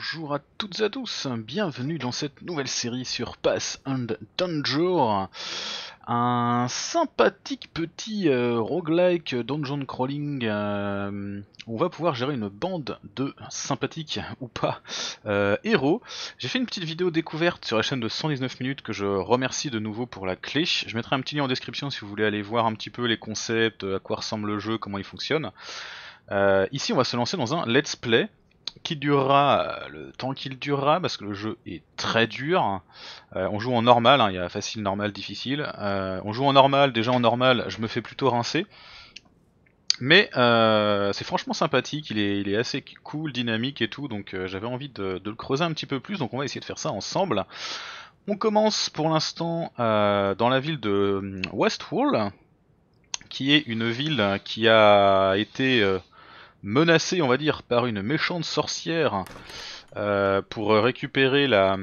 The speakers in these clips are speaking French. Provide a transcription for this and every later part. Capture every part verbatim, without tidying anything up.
Bonjour à toutes et à tous, bienvenue dans cette nouvelle série sur Pass and Dungeon, un sympathique petit euh, roguelike dungeon crawling euh, où on va pouvoir gérer une bande de sympathiques ou pas euh, héros. J'ai fait une petite vidéo découverte sur la chaîne de cent dix-neuf minutes que je remercie de nouveau pour la clé. Je mettrai un petit lien en description si vous voulez aller voir un petit peu les concepts, à quoi ressemble le jeu, comment il fonctionne. Euh, ici on va se lancer dans un let's play qui durera le temps qu'il durera parce que le jeu est très dur. Euh, on joue en normal, hein, il y a facile, normal, difficile. Euh, on joue en normal, déjà en normal je me fais plutôt rincer. Mais euh, c'est franchement sympathique, il est, il est assez cool, dynamique et tout, donc euh, j'avais envie de, de le creuser un petit peu plus, donc on va essayer de faire ça ensemble. On commence pour l'instant euh, dans la ville de Westwall, qui est une ville qui a été euh, menacée, on va dire, par une méchante sorcière euh, pour récupérer la,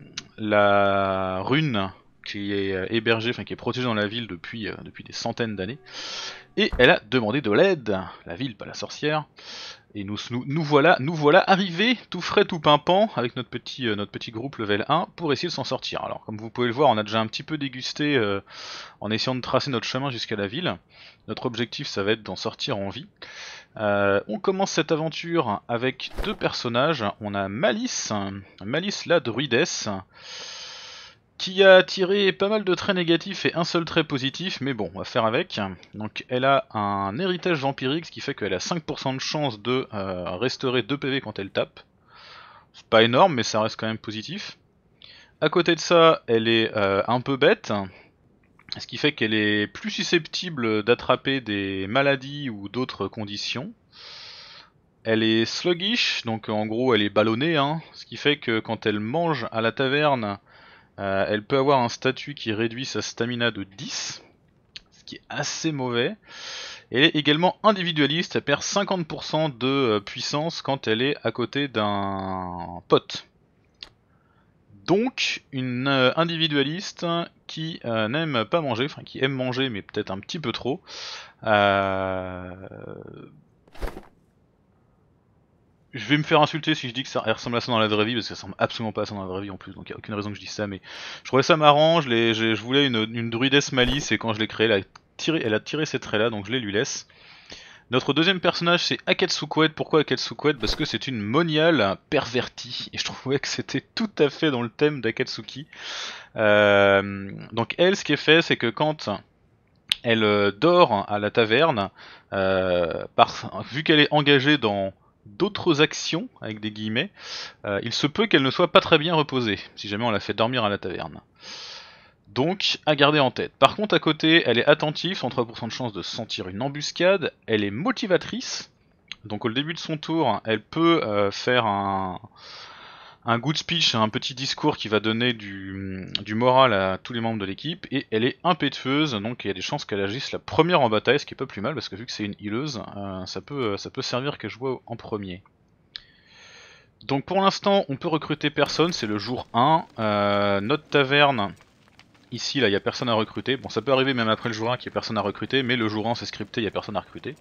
la rune qui est hébergée, enfin qui est protégée dans la ville depuis, euh, depuis des centaines d'années. Et elle a demandé de l'aide, la ville, pas la sorcière. Et nous, nous, nous voilà, nous voilà arrivés, tout frais, tout pimpant, avec notre petit, euh, notre petit groupe level un, pour essayer de s'en sortir. Alors, comme vous pouvez le voir, on a déjà un petit peu dégusté euh, en essayant de tracer notre chemin jusqu'à la ville. Notre objectif, ça va être d'en sortir en vie. Euh, on commence cette aventure avec deux personnages. On a Malice, Malice la druidesse, qui a tiré pas mal de traits négatifs et un seul trait positif, mais bon, on va faire avec. Donc elle a un héritage vampirique, ce qui fait qu'elle a cinq pour cent de chance de euh, restaurer deux P V quand elle tape. C'est pas énorme, mais ça reste quand même positif. À côté de ça, elle est euh, un peu bête, ce qui fait qu'elle est plus susceptible d'attraper des maladies ou d'autres conditions. Elle est sluggish, donc en gros elle est ballonnée, hein, ce qui fait que quand elle mange à la taverne, euh, elle peut avoir un statut qui réduit sa stamina de dix, ce qui est assez mauvais. Elle est également individualiste, elle perd cinquante pour cent de puissance quand elle est à côté d'un pote. Donc une euh, individualiste qui euh, n'aime pas manger, enfin qui aime manger mais peut-être un petit peu trop. Euh... Je vais me faire insulter si je dis que ça ressemble à ça dans la vraie vie, parce que ça ressemble absolument pas à ça dans la vraie vie en plus, donc il n'y a aucune raison que je dise ça, mais je trouvais ça marrant, je, je, je voulais une, une druidesse malice, et quand je l'ai créée, elle a tiré, elle a tiré ces traits là, donc je les lui laisse. Notre deuxième personnage c'est Akatsukoed. Pourquoi Akatsukoed? Parce que c'est une moniale pervertie, et je trouvais que c'était tout à fait dans le thème d'Akatsuki. Euh, donc elle, ce qui est fait, c'est que quand elle euh, dort à la taverne, euh, par, vu qu'elle est engagée dans d'autres actions, avec des guillemets, euh, il se peut qu'elle ne soit pas très bien reposée, si jamais on la fait dormir à la taverne. Donc, à garder en tête. Par contre, à côté, elle est attentive, cent trois pour cent de chance de sentir une embuscade, elle est motivatrice, donc au début de son tour, elle peut euh, faire un, un good speech, un petit discours qui va donner du, du moral à tous les membres de l'équipe, et elle est impétueuse, donc il y a des chances qu'elle agisse la première en bataille, ce qui est pas plus mal, parce que vu que c'est une healeuse, euh, ça, peut, ça peut servir qu'elle joue en premier. Donc pour l'instant, on peut recruter personne, c'est le jour un, euh, notre taverne, ici là, il n'y a personne à recruter, bon ça peut arriver même après le jour un qu'il n'y ait personne à recruter, mais le jour un c'est scripté, il n'y a personne à recruter.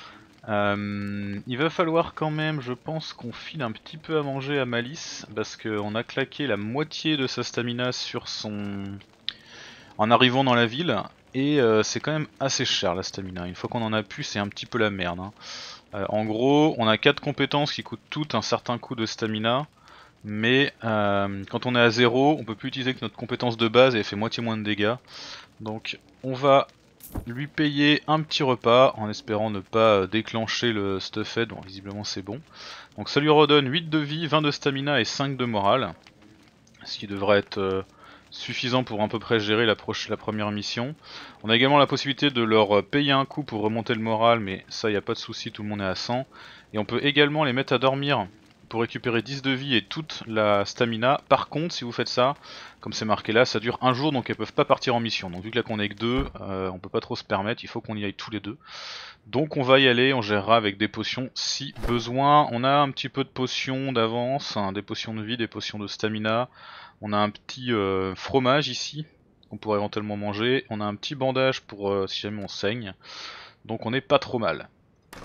Euh, il va falloir quand même, je pense, qu'on file un petit peu à manger à Malice, parce qu'on a claqué la moitié de sa stamina sur son... en arrivant dans la ville, et euh, c'est quand même assez cher la stamina. Une fois qu'on en a plus, c'est un petit peu la merde. Hein. Euh, en gros, on a quatre compétences qui coûtent toutes un certain coût de stamina, mais euh, quand on est à zéro, on peut plus utiliser que notre compétence de base et elle fait moitié moins de dégâts. Donc on va lui payer un petit repas en espérant ne pas déclencher le stuffed, bon visiblement c'est bon. Donc ça lui redonne huit de vie, vingt de stamina et cinq de morale, ce qui devrait être euh, suffisant pour à peu près gérer la, la première mission. On a également la possibilité de leur payer un coup pour remonter le moral, mais ça y a pas de souci, tout le monde est à cent. Et on peut également les mettre à dormir pour récupérer dix de vie et toute la stamina. Par contre, si vous faites ça, comme c'est marqué là, ça dure un jour, donc elles peuvent pas partir en mission. Donc vu que là qu'on est que deux, euh, on peut pas trop se permettre, il faut qu'on y aille tous les deux. Donc on va y aller, on gérera avec des potions si besoin. On a un petit peu de potions d'avance, hein, des potions de vie, des potions de stamina. On a un petit euh, fromage ici, qu'on pourrait éventuellement manger. On a un petit bandage pour euh, si jamais on saigne. Donc on est pas trop mal.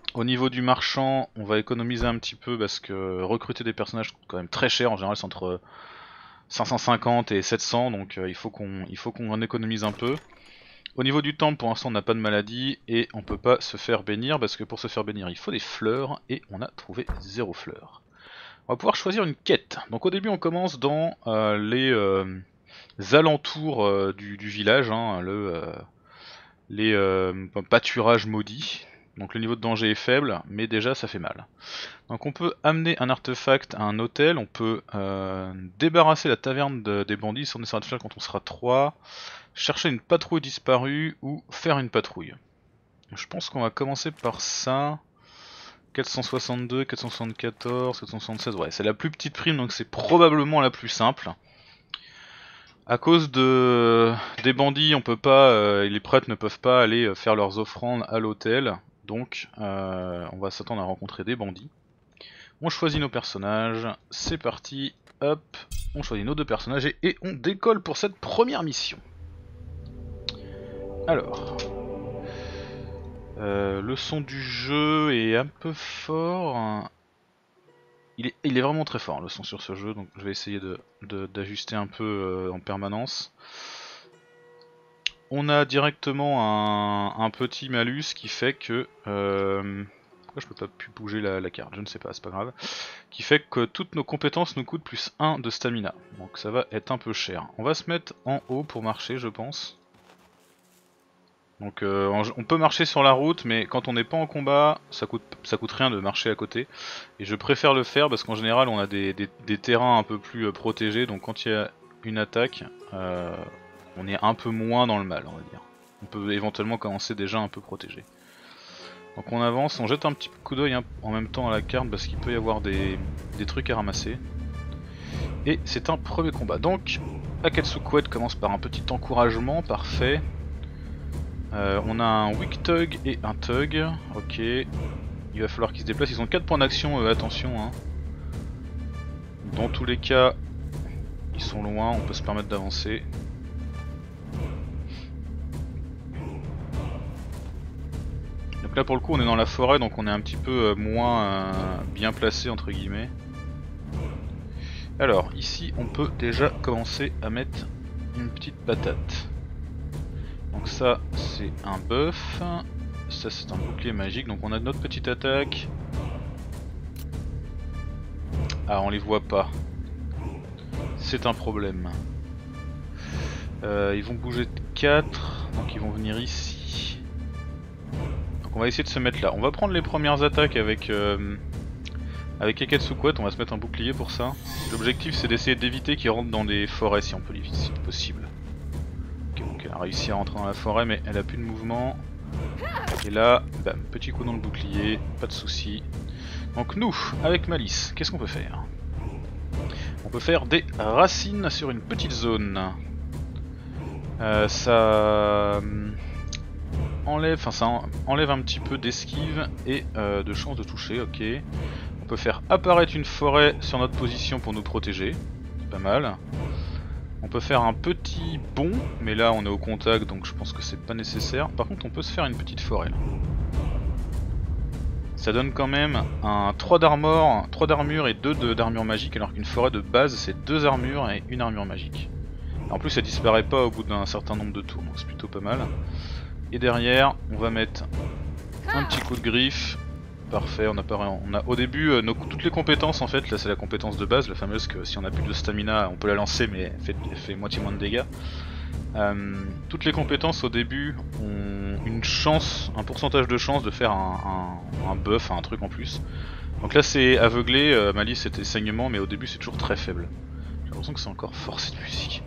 Au niveau du marchand, on va économiser un petit peu parce que recruter des personnages coûte quand même très cher. En général, c'est entre cinq cent cinquante et sept cents, donc euh, il faut qu'on il faut qu'on en économise un peu. Au niveau du temple, pour l'instant, on n'a pas de maladie et on peut pas se faire bénir parce que pour se faire bénir, il faut des fleurs et on a trouvé zéro fleur. On va pouvoir choisir une quête. Donc au début, on commence dans euh, les euh, alentours euh, du, du village, hein, le, euh, les euh, pâturages maudits. Donc le niveau de danger est faible, mais déjà ça fait mal. Donc on peut amener un artefact à un hôtel, on peut euh, débarrasser la taverne de, des bandits si on essaiera de faire quand on sera trois, chercher une patrouille disparue ou faire une patrouille. Je pense qu'on va commencer par ça. quatre cent soixante-deux, quatre cent soixante-quatorze, quatre cent soixante-seize, ouais c'est la plus petite prime donc c'est probablement la plus simple. À cause de des bandits, on peut pas, euh, les prêtres ne peuvent pas aller faire leurs offrandes à l'hôtel, donc euh, on va s'attendre à rencontrer des bandits. On choisit nos personnages, c'est parti, hop, on choisit nos deux personnages et, et on décolle pour cette première mission. Alors, euh, le son du jeu est un peu fort. Il est, il est vraiment très fort le son sur ce jeu, donc je vais essayer de, de, d'ajuster un peu euh, en permanence. On a directement un, un petit malus qui fait que... Euh, pourquoi je peux pas plus bouger la, la carte, je ne sais pas, c'est pas grave. Qui fait que toutes nos compétences nous coûtent plus un de stamina, donc ça va être un peu cher. On va se mettre en haut pour marcher je pense. Donc euh, on peut marcher sur la route, mais quand on n'est pas en combat, ça coûte, ça coûte rien de marcher à côté. Et je préfère le faire parce qu'en général on a des, des, des terrains un peu plus euh, protégés, donc quand il y a une attaque, euh, on est un peu moins dans le mal, on va dire. On peut éventuellement commencer déjà un peu protégé. Donc on avance, on jette un petit coup d'œil hein, en même temps à la carte parce qu'il peut y avoir des, des trucs à ramasser. Et c'est un premier combat. Donc Akatsukuet commence par un petit encouragement, parfait. Euh, on a un weak tug et un tug, ok. Il va falloir qu'ils se déplacent, ils ont quatre points d'action, euh, attention. Hein. Dans tous les cas, ils sont loin, on peut se permettre d'avancer. Donc là pour le coup on est dans la forêt, donc on est un petit peu euh, moins euh, bien placé entre guillemets. Alors ici on peut déjà commencer à mettre une petite patate. Donc ça c'est un buff, ça c'est un bouclier magique, donc on a notre petite attaque. Ah on les voit pas, c'est un problème. Euh, ils vont bouger de quatre, donc ils vont venir ici. Donc on va essayer de se mettre là, on va prendre les premières attaques avec, euh, avec Akatsukuet, on va se mettre un bouclier pour ça. L'objectif c'est d'essayer d'éviter qu'ils rentrent dans des forêts si on peut l'éviter, si possible. Donc elle a réussi à rentrer dans la forêt mais elle a plus de mouvement. Et là, bam, petit coup dans le bouclier, pas de soucis. Donc nous, avec Malice, qu'est-ce qu'on peut faire? On peut faire des racines sur une petite zone. Euh, ça enlève, enfin ça enlève un petit peu d'esquive et euh, de chance de toucher, ok. On peut faire apparaître une forêt sur notre position pour nous protéger, c'est pas mal. On peut faire un petit bond, mais là on est au contact donc je pense que c'est pas nécessaire. Par contre on peut se faire une petite forêt là. Ça donne quand même un trois d'armure, trois d'armure et deux d'armure magique, alors qu'une forêt de base c'est deux armures et une armure magique. Et en plus ça disparaît pas au bout d'un certain nombre de tours, donc c'est plutôt pas mal. Et derrière on va mettre un petit coup de griffe. Parfait, on a, pas, on a au début euh, nos, toutes les compétences en fait, là c'est la compétence de base, la fameuse que si on a plus de stamina on peut la lancer mais elle fait, elle fait moitié moins de dégâts. Euh, toutes les compétences au début ont une chance, un pourcentage de chance de faire un, un, un buff, un truc en plus. Donc là c'est aveuglé, euh, Malice c'était saignement mais au début c'est toujours très faible. J'ai l'impression que c'est encore fort cette musique.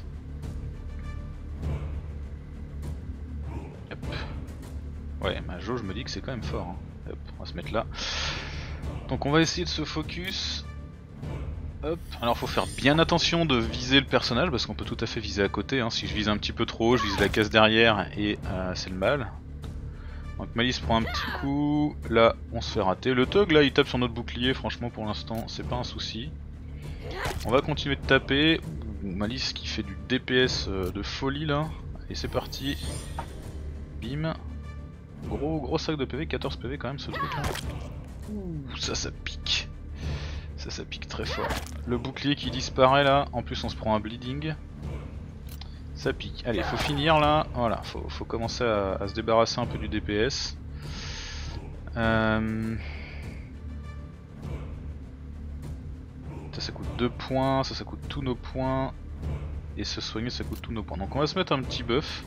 Hop. Ouais, ma jauge me dit que c'est quand même fort. Hein. Hop, on va se mettre là. Donc on va essayer de se focus. Hop. Alors faut faire bien attention de viser le personnage parce qu'on peut tout à fait viser à côté. Hein. Si je vise un petit peu trop haut, je vise la case derrière et euh, c'est le mal. Donc Malice prend un petit coup. Là on se fait rater. Le Tug là il tape sur notre bouclier. Franchement pour l'instant c'est pas un souci. On va continuer de taper. Malice qui fait du D P S de folie là. Et c'est parti. Bim. Gros gros sac de P V, quatorze P V quand même ce truc là. Ouh, ça ça pique. Ça ça pique très fort. Le bouclier qui disparaît là, en plus on se prend un bleeding. Ça pique. Allez, faut finir là. Voilà, faut, faut commencer à, à se débarrasser un peu du D P S. Euh... Ça, ça coûte deux points, ça, ça coûte tous nos points. Et se soigner, ça coûte tous nos points. Donc on va se mettre un petit buff.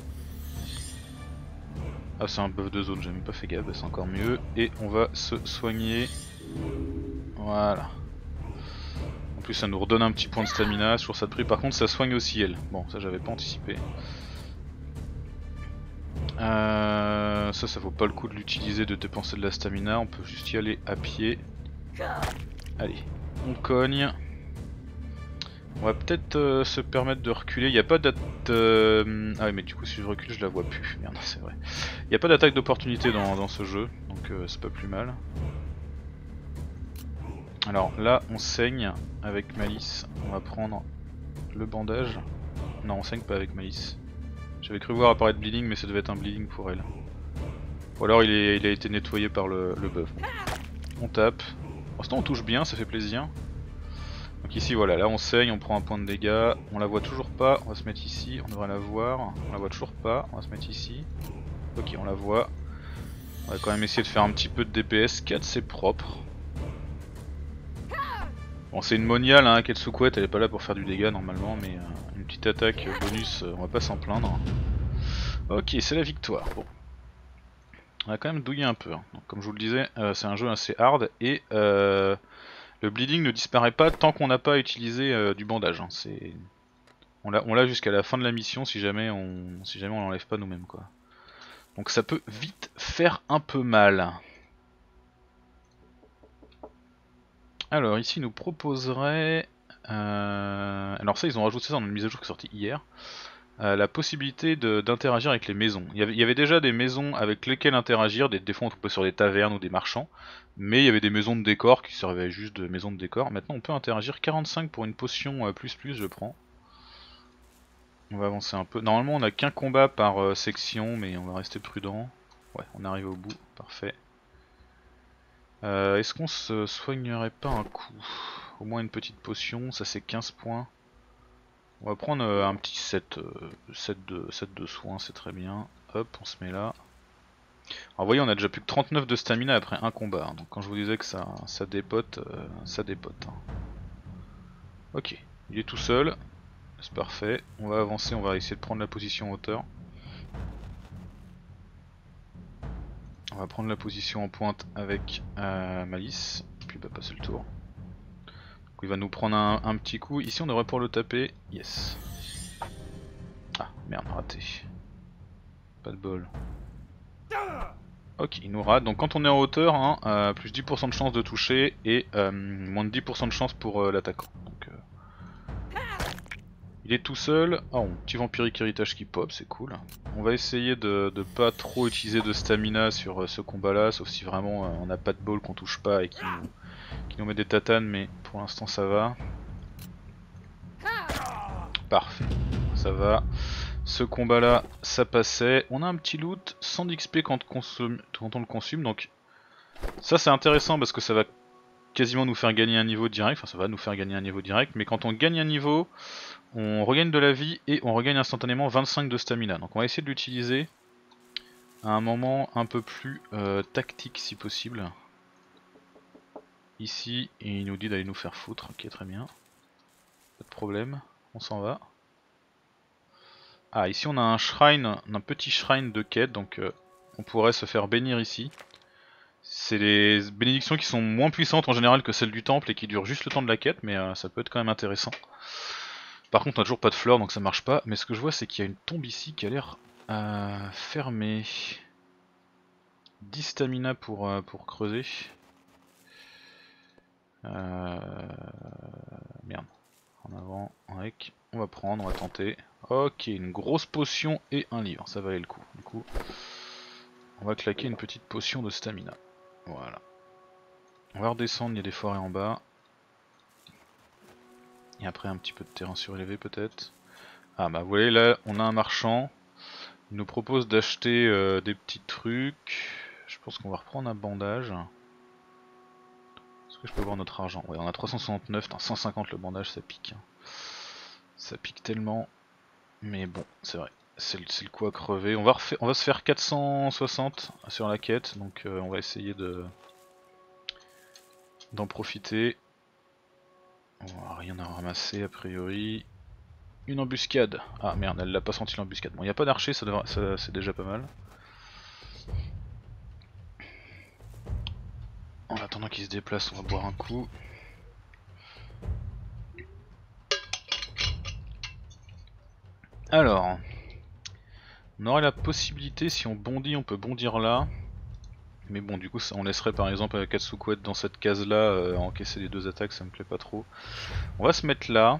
Ah, c'est un buff de zone, j'ai même pas fait gaffe, c'est encore mieux. Et on va se soigner. Voilà. En plus, ça nous redonne un petit point de stamina sur ça de prix. Par contre, ça soigne aussi elle. Bon, ça, j'avais pas anticipé. Euh, ça, ça vaut pas le coup de l'utiliser, de dépenser de la stamina. On peut juste y aller à pied. Allez, on cogne. On va peut-être euh, se permettre de reculer. Il n'y a pas d'attaque. Euh... Ah oui, mais du coup, si je recule, je la vois plus. Merde, c'est vrai. Il n'y a pas d'attaque d'opportunité dans, dans ce jeu, donc euh, c'est pas plus mal. Alors là, on saigne avec Malice. On va prendre le bandage. Non, on saigne pas avec Malice. J'avais cru voir apparaître bleeding, mais ça devait être un bleeding pour elle. Ou alors il, est, il a été nettoyé par le, le buff. On tape. Pour l'instant, on touche bien, ça fait plaisir. Donc ici voilà, là on saigne, on prend un point de dégâts, on la voit toujours pas, on va se mettre ici, on devrait la voir, on la voit toujours pas, on va se mettre ici. Ok, on la voit. On va quand même essayer de faire un petit peu de D P S, quatre c'est propre. Bon, c'est une moniale, hein, Ketsukuet, elle est pas là pour faire du dégât normalement, mais euh, une petite attaque bonus, euh, on va pas s'en plaindre. Ok, c'est la victoire. Bon. On a quand même douillé un peu, hein. Donc, comme je vous le disais, euh, c'est un jeu assez hard et euh, le bleeding ne disparaît pas tant qu'on n'a pas utilisé euh, du bandage. Hein. C'est... On l'a jusqu'à la fin de la mission si jamais on si jamais on l'enlève pas nous-mêmes, quoi. Donc ça peut vite faire un peu mal. Alors ici il nous proposerait... Euh... Alors ça ils ont rajouté ça dans une mise à jour qui est sortie hier. Euh, la possibilité d'interagir avec les maisons. Il y, avait, il y avait déjà des maisons avec lesquelles interagir, des, des fois on trouvait sur des tavernes ou des marchands, mais il y avait des maisons de décor qui servaient juste de maisons de décor. Maintenant on peut interagir. Quarante-cinq pour une potion euh, plus plus, je prends. On va avancer un peu. Normalement on n'a qu'un combat par euh, section, mais on va rester prudent. Ouais, on arrive au bout, parfait. Euh, Est-ce qu'on se soignerait pas un coup? Au moins une petite potion, ça c'est quinze points. On va prendre euh, un petit set, euh, set, de, set de soins, c'est très bien. Hop, on se met là. Alors vous voyez, on a déjà plus que trente-neuf de stamina après un combat. Hein. Donc quand je vous disais que ça, ça dépote, euh, ça dépote. Hein. Ok, il est tout seul. C'est parfait. On va avancer, on va essayer de prendre la position en hauteur. On va prendre la position en pointe avec euh, Malice. Puis il va passer le tour. Donc, il va nous prendre un, un petit coup. Ici on devrait pouvoir le taper. Yes. Ah, merde, raté. Pas de bol. Ok, il nous rate. Donc quand on est en hauteur, hein, euh, plus dix pour cent de chance de toucher et euh, moins de dix pour cent de chance pour euh, l'attaquant. Donc, euh... il est tout seul. Oh, petit vampirique héritage qui pop, c'est cool. On va essayer de, de pas trop utiliser de stamina sur euh, ce combat là, sauf si vraiment euh, on n'a pas de ball qu'on touche pas et qui nous, qui nous met des tatanes, mais pour l'instant ça va. Parfait, ça va. Ce combat là, ça passait. On a un petit loot, cent d'X P quand, quand on le consomme, donc ça c'est intéressant parce que ça va quasiment nous faire gagner un niveau direct, enfin ça va nous faire gagner un niveau direct, mais quand on gagne un niveau, on regagne de la vie et on regagne instantanément vingt-cinq de stamina. Donc on va essayer de l'utiliser à un moment un peu plus euh, tactique si possible. Ici, et il nous dit d'aller nous faire foutre, ok très bien. Pas de problème, on s'en va. Ah, ici on a un shrine, un petit shrine de quête, donc euh, on pourrait se faire bénir ici. C'est les bénédictions qui sont moins puissantes en général que celles du temple et qui durent juste le temps de la quête, mais euh, ça peut être quand même intéressant. Par contre on a toujours pas de fleurs donc ça marche pas, mais ce que je vois c'est qu'il y a une tombe ici qui a l'air euh, fermée. dix stamina pour, euh, pour creuser. Euh... Merde. En avant, avec. On va prendre, on va tenter. Ok, une grosse potion et un livre, ça valait le coup. Du coup, on va claquer une petite potion de stamina. Voilà. On va redescendre, il y a des forêts en bas. Et après un petit peu de terrain surélevé peut-être. Ah bah vous voyez là, on a un marchand. Il nous propose d'acheter euh, des petits trucs. Je pense qu'on va reprendre un bandage. Est-ce que je peux voir notre argent? Ouais, on a trois cent soixante-neuf, putain, cent cinquante le bandage, ça pique. Ça pique tellement. Mais bon, c'est vrai. C'est le, le coup à crever. On va, refaire, on va se faire quatre cent soixante sur la quête, donc euh, on va essayer de d'en profiter. On va rien à ramasser a priori. Une embuscade. Ah merde, elle l'a pas senti l'embuscade. Bon, il n'y a pas d'archer, ça, ça c'est déjà pas mal. En attendant qu'il se déplace, on va boire un coup. Alors, on aurait la possibilité, si on bondit, on peut bondir là. Mais bon, du coup, ça, on laisserait par exemple Katsuko être dans cette case là, euh, encaisser les deux attaques, ça me plaît pas trop. On va se mettre là.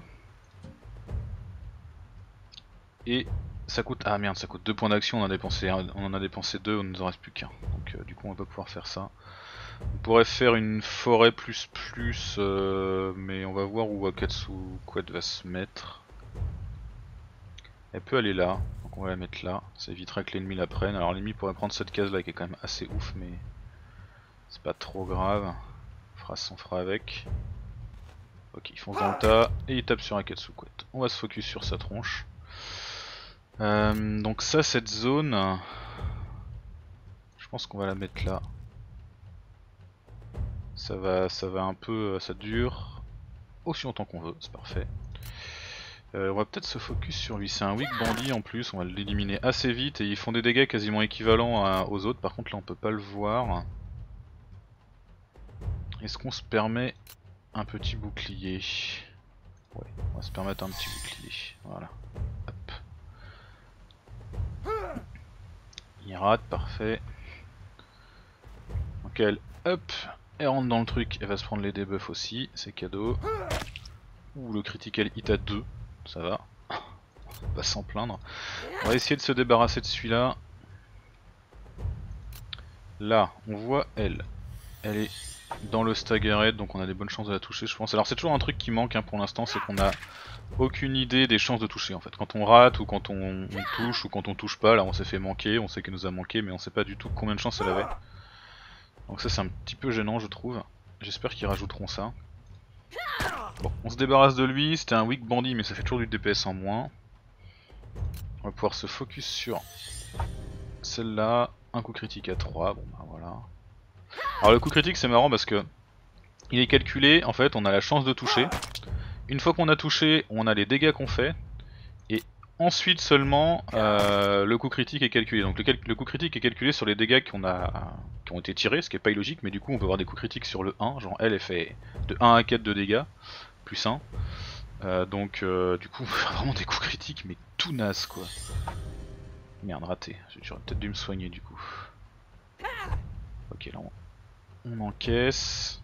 Et ça coûte. Ah merde, ça coûte deux points d'action, on, a dépensé, on en a dépensé deux, on nous en reste plus qu'un. Donc euh, du coup, on va pas pouvoir faire ça. On pourrait faire une forêt plus plus, euh, mais on va voir où Akatsuko va se mettre. Elle peut aller là, donc on va la mettre là, ça évitera que l'ennemi la prenne. Alors l'ennemi pourrait prendre cette case là qui est quand même assez ouf, mais c'est pas trop grave. On fera ce qu'on fera avec. Ok, il fonce dans le tas et il tape sur Akatsuko. On va se focus sur sa tronche. Euh, donc ça, cette zone, je pense qu'on va la mettre là. Ça va, ça va un peu, ça dure aussi longtemps qu'on veut, c'est parfait. Euh, on va peut-être se focus sur lui, c'est un weak bandit en plus, on va l'éliminer assez vite et ils font des dégâts quasiment équivalents à, aux autres, par contre là on peut pas le voir. Est-ce qu'on se permet un petit bouclier? Ouais, on va se permettre un petit bouclier, voilà. Hop. Il rate, parfait. Donc elle, hop, elle rentre dans le truc, elle va se prendre les debuffs aussi, c'est cadeau. Ouh, le critical hit à deux, ça va. On va s'en plaindre. On va essayer de se débarrasser de celui-là. Là, on voit elle. Elle est dans le staggerhead, donc on a des bonnes chances de la toucher, je pense. Alors c'est toujours un truc qui manque hein, pour l'instant, c'est qu'on a aucune idée des chances de toucher en fait. Quand on rate ou quand on, on touche ou quand on touche pas, là on s'est fait manquer, on sait qu'elle nous a manqué, mais on sait pas du tout combien de chances elle avait. Donc ça c'est un petit peu gênant je trouve. J'espère qu'ils rajouteront ça. Bon, on se débarrasse de lui, c'était un weak bandit mais ça fait toujours du D P S en moins. On va pouvoir se focus sur celle-là, un coup critique à trois, bon bah voilà. Alors le coup critique c'est marrant parce que il est calculé, en fait on a la chance de toucher. Une fois qu'on a touché, on a les dégâts qu'on fait. Et ensuite seulement euh, le coup critique est calculé. Donc le, le coup critique est calculé sur les dégâts qu'on a, qui ont été tirés, ce qui est pas illogique, mais du coup on peut avoir des coups critiques sur le un, genre elle, elle fait de un à quatre de dégâts, plus un. Euh, donc euh, du coup on peut faire vraiment des coups critiques, mais tout naze quoi. Merde, raté, j'aurais peut-être dû me soigner du coup. Ok, là on, on encaisse.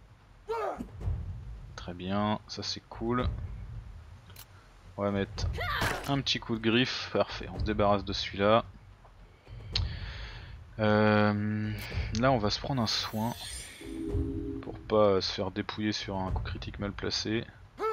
Très bien, ça c'est cool. On va mettre un petit coup de griffe, parfait, on se débarrasse de celui-là. Euh, là on va se prendre un soin pour pas se faire dépouiller sur un coup critique mal placé.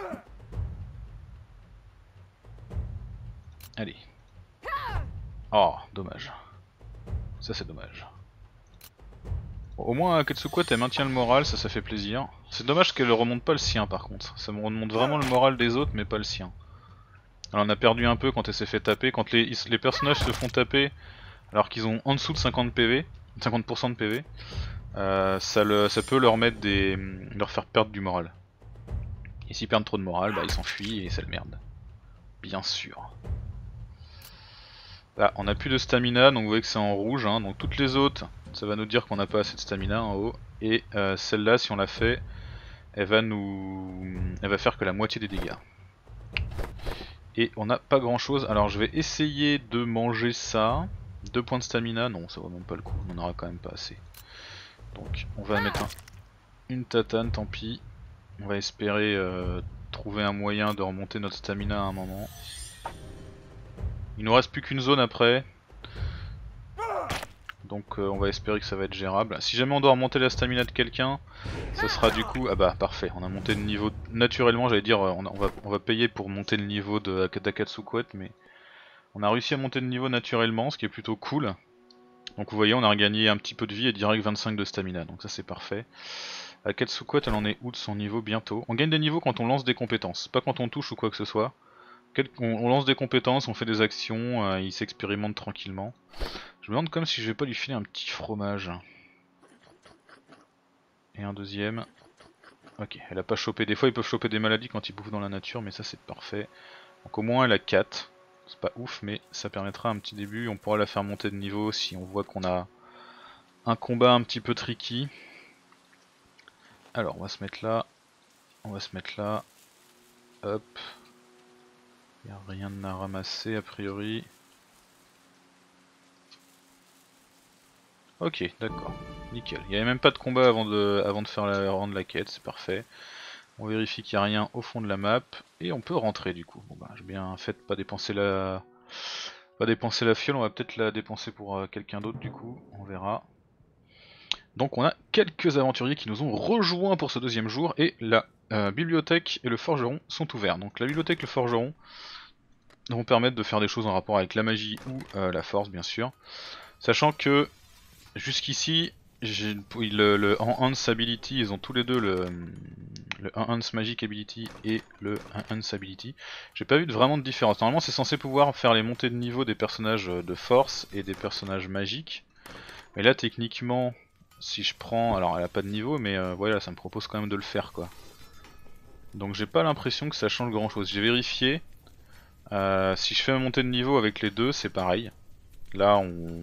Allez. Oh, dommage. Ça c'est dommage. Bon, au moins Katsuko elle maintient le moral, ça ça fait plaisir. C'est dommage qu'elle remonte pas le sien par contre. Ça me remonte vraiment le moral des autres mais pas le sien. Alors on a perdu un peu quand elle s'est fait taper. Quand les, les personnages se font taper alors qu'ils ont en dessous de cinquante P V, cinquante pour cent de P V, euh, ça, le, ça peut leur mettre des, leur faire perdre du moral. Et s'ils perdent trop de morale, bah ils s'enfuient et c'est le merde. Bien sûr. Là, on a plus de stamina, donc vous voyez que c'est en rouge, hein, donc toutes les autres, ça va nous dire qu'on n'a pas assez de stamina en haut. Et euh, celle-là, si on la fait, elle va nous, elle va faire que la moitié des dégâts. Et on n'a pas grand chose, alors je vais essayer de manger ça. Deux points de stamina, non ça vaut même pas le coup, on en aura quand même pas assez. Donc on va mettre un, une tatane, tant pis. On va espérer euh, trouver un moyen de remonter notre stamina à un moment. Il nous reste plus qu'une zone après. Donc euh, on va espérer que ça va être gérable. Si jamais on doit remonter la stamina de quelqu'un, ça sera du coup... Ah bah parfait, on a monté le niveau... Naturellement j'allais dire on, on, va, on va payer pour monter le niveau de d'Akatsuko, mais On a réussi à monter de niveau naturellement, ce qui est plutôt cool. Donc vous voyez, on a regagné un petit peu de vie et direct vingt-cinq de stamina, donc ça c'est parfait. Akatsuko, elle en est où de son niveau bientôt? On gagne des niveaux quand on lance des compétences, pas quand on touche ou quoi que ce soit. On lance des compétences, on fait des actions, euh, il s'expérimente tranquillement. Je me demande comme si je vais pas lui filer un petit fromage. Et un deuxième. Ok, elle a pas chopé. Des fois ils peuvent choper des maladies quand ils bouffent dans la nature, mais ça c'est parfait. Donc au moins elle a quatre. C'est pas ouf, mais ça permettra un petit début. On pourra la faire monter de niveau si on voit qu'on a un combat un petit peu tricky. Alors on va se mettre là. On va se mettre là. Hop. Il n'y a rien à ramasser a priori. Ok, d'accord. Nickel. Il n'y avait même pas de combat avant de, avant de faire la, rendre la quête, c'est parfait. On vérifie qu'il n'y a rien au fond de la map. Et on peut rentrer du coup. Bon bah j'ai bien fait de pas dépenser la. Pas dépenser la fiole, on va peut-être la dépenser pour euh, quelqu'un d'autre du coup, on verra. Donc on a quelques aventuriers qui nous ont rejoints pour ce deuxième jour et la euh, bibliothèque et le forgeron sont ouverts. Donc la bibliothèque et le forgeron vont permettre de faire des choses en rapport avec la magie ou euh, la force bien sûr. Sachant que jusqu'ici, le, le Enhance Ability, ils ont tous les deux le, le Enhance Magic Ability et le Enhance Ability. J'ai pas vu de, vraiment de différence. Normalement c'est censé pouvoir faire les montées de niveau des personnages de force et des personnages magiques. Mais là techniquement, si je prends, alors elle a pas de niveau mais euh, voilà, ça me propose quand même de le faire quoi. Donc j'ai pas l'impression que ça change grand chose. J'ai vérifié, euh, si je fais ma montée de niveau avec les deux c'est pareil. Là on...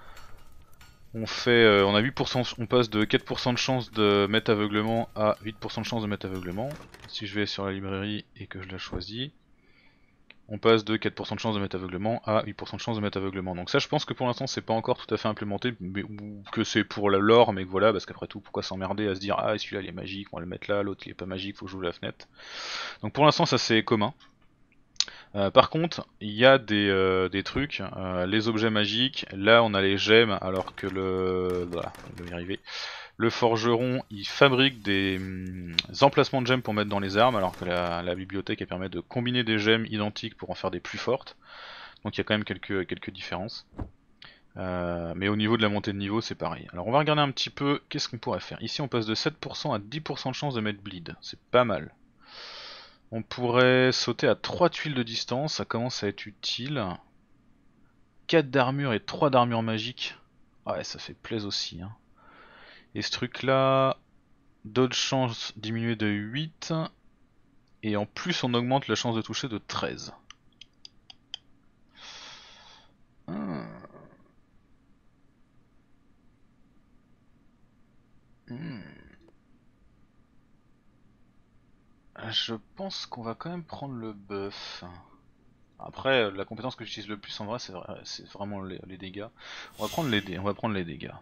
On fait, euh, on a huit pour cent, on passe de quatre pour cent de chance de mettre aveuglement à huit pour cent de chance de mettre aveuglement. Si je vais sur la librairie et que je la choisis, on passe de quatre pour cent de chance de mettre aveuglement à huit pour cent de chance de mettre aveuglement. Donc ça je pense que pour l'instant c'est pas encore tout à fait implémenté, mais, ou que c'est pour la lore, mais que voilà, parce qu'après tout pourquoi s'emmerder à se dire ah celui-là il est magique, on va le mettre là, l'autre il est pas magique, faut que j'ouvre la fenêtre. Donc pour l'instant ça c'est commun. Euh, par contre, il y a des, euh, des trucs, euh, les objets magiques, là on a les gemmes alors que le... Voilà, on va y arriver. Le forgeron il fabrique des hum, emplacements de gemmes pour mettre dans les armes alors que la, la bibliothèque elle permet de combiner des gemmes identiques pour en faire des plus fortes. Donc il y a quand même quelques, quelques différences. Euh, mais au niveau de la montée de niveau c'est pareil. Alors on va regarder un petit peu qu'est-ce qu'on pourrait faire. Ici on passe de sept pour cent à dix pour cent de chance de mettre bleed, c'est pas mal. On pourrait sauter à trois tuiles de distance, ça commence à être utile. quatre d'armure et trois d'armure magique. Ouais, ça fait plaisir aussi. Hein. Et ce truc là, dodge chance diminué de huit. Et en plus on augmente la chance de toucher de treize. Hmm. Hmm. Je pense qu'on va quand même prendre le buff. Après, la compétence que j'utilise le plus en vrai, c'est vrai, vraiment les, les dégâts. On va prendre les dés, on va prendre les dégâts.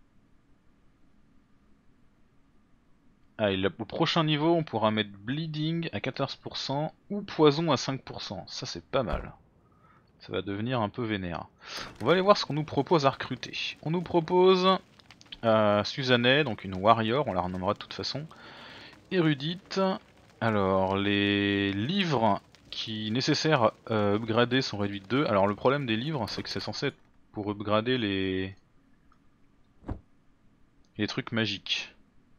Allez, au prochain niveau, on pourra mettre bleeding à quatorze pour cent ou poison à cinq pour cent. Ça, c'est pas mal. Ça va devenir un peu vénère. On va aller voir ce qu'on nous propose à recruter. On nous propose euh, Suzanet, donc une warrior, on la renommera de toute façon. Érudite. Alors, les livres qui nécessaires à upgrader sont réduits de deux. Alors, le problème des livres, c'est que c'est censé être pour upgrader les... les trucs magiques.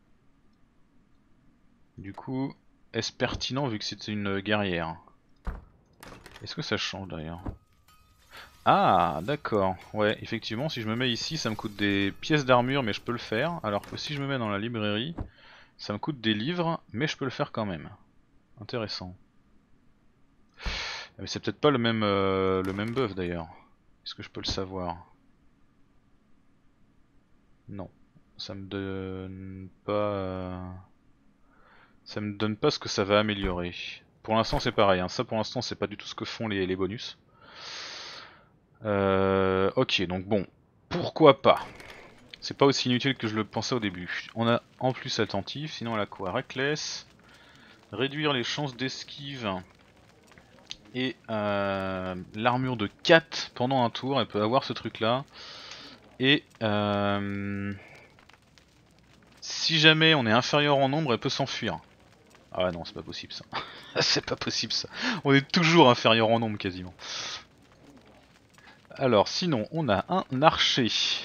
Du coup, est-ce pertinent vu que c'était une guerrière? Est-ce que ça change d'ailleurs? Ah, d'accord. Ouais, effectivement, si je me mets ici, ça me coûte des pièces d'armure, mais je peux le faire. Alors que si je me mets dans la librairie, ça me coûte des livres, mais je peux le faire quand même. Intéressant. Mais c'est peut-être pas le même, euh, le même buff d'ailleurs. Est-ce que je peux le savoir? Non. Ça me donne pas... euh, ça me donne pas ce que ça va améliorer. Pour l'instant c'est pareil, hein. Ça pour l'instant c'est pas du tout ce que font les, les bonus. Euh, ok, donc bon, pourquoi pas? C'est pas aussi inutile que je le pensais au début. On a en plus attentif, sinon elle a quoi? Reckless, réduire les chances d'esquive et euh, l'armure de quatre pendant un tour, elle peut avoir ce truc là. Et euh, si jamais on est inférieur en nombre, elle peut s'enfuir. Ah non, c'est pas possible ça. C'est pas possible ça. On est toujours inférieur en nombre quasiment. Alors sinon on a un archer.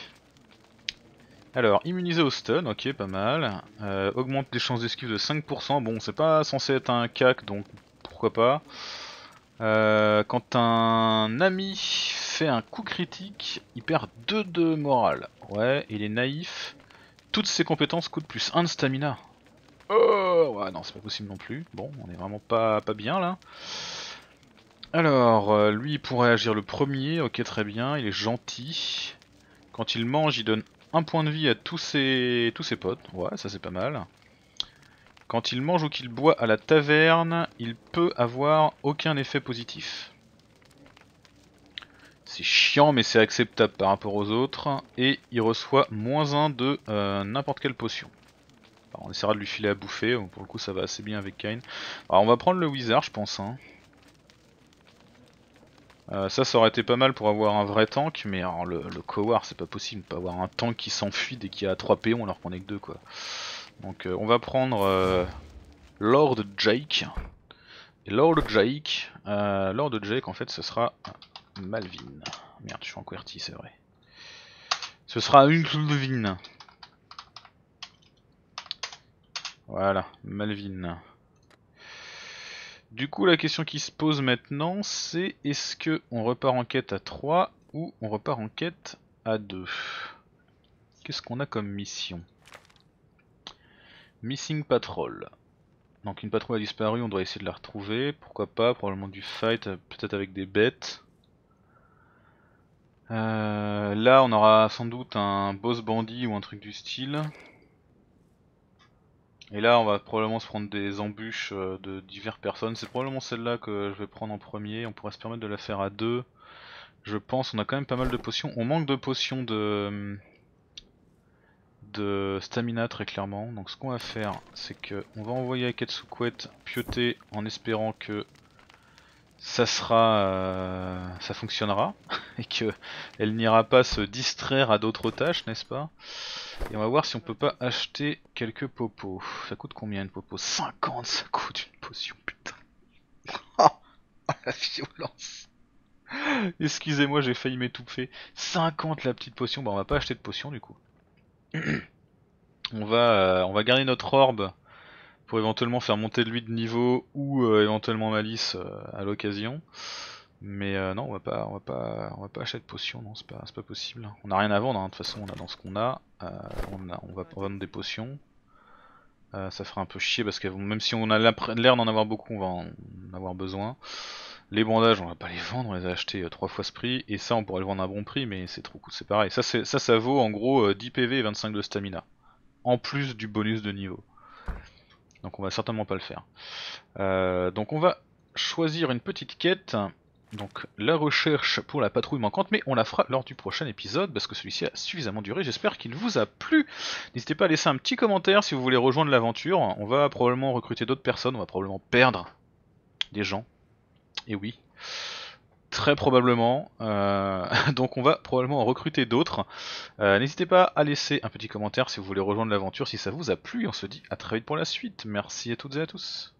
Alors immunisé au stun, ok pas mal. Euh, augmente les chances d'esquive de cinq pour cent, bon c'est pas censé être un cac donc pourquoi pas. Euh, quand un ami fait un coup critique, il perd deux de morale. Ouais, il est naïf. Toutes ses compétences coûtent plus un de stamina. Oh ouais non c'est pas possible non plus. Bon on est vraiment pas, pas bien là. Alors euh, lui il pourrait agir le premier, ok très bien, il est gentil. Quand il mange il donne un point de vie à tous ses, tous ses potes, ouais ça c'est pas mal. Quand il mange ou qu'il boit à la taverne, il peut avoir aucun effet positif. C'est chiant mais c'est acceptable par rapport aux autres. Et il reçoit moins un de euh, n'importe quelle potion. Alors, on essaiera de lui filer à bouffer, pour le coup ça va assez bien avec Kain. Alors on va prendre le wizard je pense. Hein. Euh, ça ça aurait été pas mal pour avoir un vrai tank, mais alors, le, le Coward c'est pas possible, pas avoir un tank qui s'enfuit dès qu'il y a trois péons alors qu'on est que deux quoi. Donc euh, on va prendre euh, Lord Jake. Et Lord Jake, euh, Lord Jake en fait ce sera Malvin. Merde je suis en QWERTY c'est vrai. Ce sera une Malvin. Voilà, Malvin. Du coup la question qui se pose maintenant c'est est-ce que on repart en quête à trois ou on repart en quête à deux. Qu'est-ce qu'on a comme mission? Missing Patrol. Donc une patrouille a disparu, on doit essayer de la retrouver, pourquoi pas, probablement du fight, peut-être avec des bêtes. Euh, là on aura sans doute un boss bandit ou un truc du style. Et là on va probablement se prendre des embûches de diverses personnes, c'est probablement celle-là que je vais prendre en premier, on pourrait se permettre de la faire à deux. Je pense, on a quand même pas mal de potions, on manque de potions de... de stamina très clairement, donc ce qu'on va faire c'est que on va envoyer Akatsukuet pioter en espérant que ça sera, euh, ça fonctionnera et que elle n'ira pas se distraire à d'autres tâches, n'est-ce pas? Et on va voir si on peut pas acheter quelques popos. Ça coûte combien une popo? cinquante, ça coûte une potion, putain. Oh la violence. Excusez-moi, j'ai failli m'étouffer. cinquante la petite potion, bah on va pas acheter de potion du coup. On va, euh, on va garder notre orbe pour éventuellement faire monter lui de niveau ou euh, éventuellement Malice euh, à l'occasion. Mais euh, non, on va pas, on va pas, on va pas acheter de potions, non, c'est pas, c'est pas possible. On a rien à vendre, hein. De toute façon, on a dans ce qu'on a, euh, on a, on va, on va vendre des potions. Euh, ça fera un peu chier parce que même si on a l'air d'en avoir beaucoup, on va en avoir besoin. Les bandages, on va pas les vendre, on les a achetés euh, trois fois ce prix, et ça, on pourrait le vendre à bon prix, mais c'est trop cool, c'est pareil. Ça, ça, ça vaut en gros euh, dix P V et vingt-cinq de stamina, en plus du bonus de niveau. Donc on va certainement pas le faire. Euh, donc on va choisir une petite quête. Donc la recherche pour la patrouille manquante, mais on la fera lors du prochain épisode parce que celui-ci a suffisamment duré. J'espère qu'il vous a plu. N'hésitez pas à laisser un petit commentaire si vous voulez rejoindre l'aventure. On va probablement recruter d'autres personnes, on va probablement perdre des gens. Et oui, très probablement. Euh, donc on va probablement en recruter d'autres. Euh, N'hésitez pas à laisser un petit commentaire si vous voulez rejoindre l'aventure, si ça vous a plu. On se dit à très vite pour la suite. Merci à toutes et à tous.